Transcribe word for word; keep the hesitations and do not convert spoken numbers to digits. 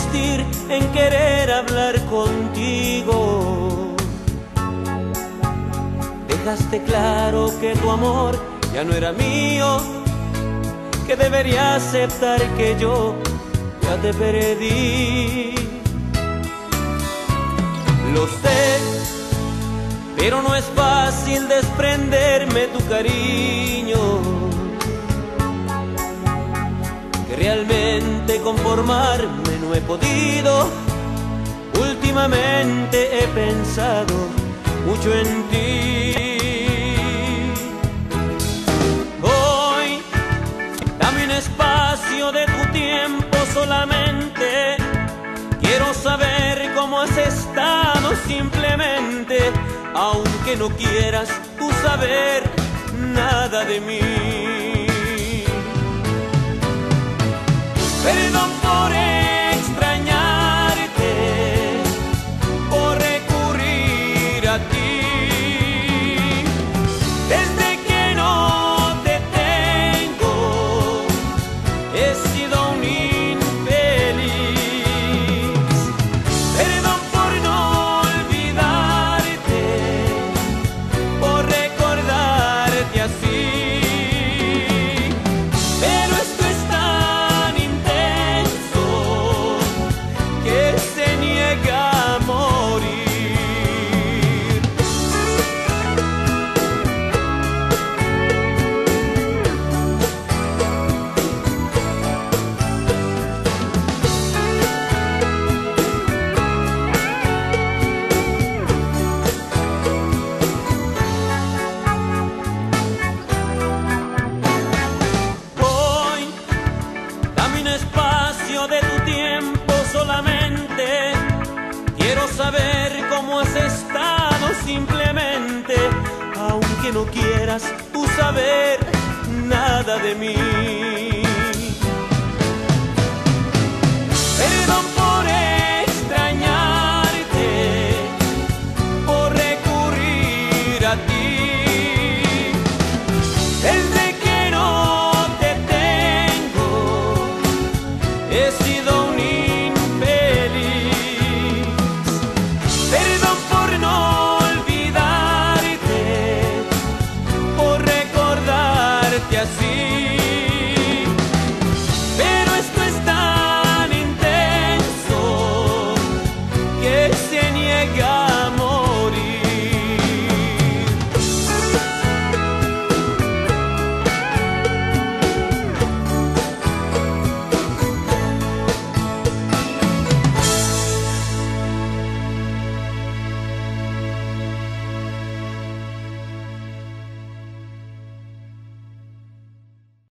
insistir en querer hablar contigo. Dejaste claro que tu amor ya no era mío, que debería aceptar que yo ya te perdí. Lo sé, pero no es fácil desprenderme tu cariño, que realmente conformarme no he podido. Últimamente he pensado mucho en ti. Hoy, dame un espacio de tu tiempo solamente. Quiero saber cómo has estado simplemente, aunque no quieras tú saber nada de mí. Perdón por extrañarte, por recurrir a ti. Desde que no te tengo, he sido un infeliz. Perdón por no olvidarte, por recordarte así. Pero esto es tan intenso que se niega a morir. Hoy, dame un espacio de tu tiempo solamente. Quiero saber cómo has estado simplemente, aunque no quieras tú saber nada de mí.